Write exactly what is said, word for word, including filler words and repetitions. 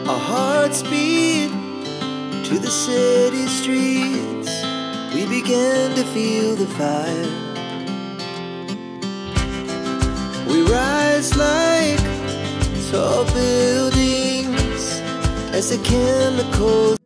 Our hearts beat to the city streets. We began to feel the fire. We rise like tall buildings as the chemicals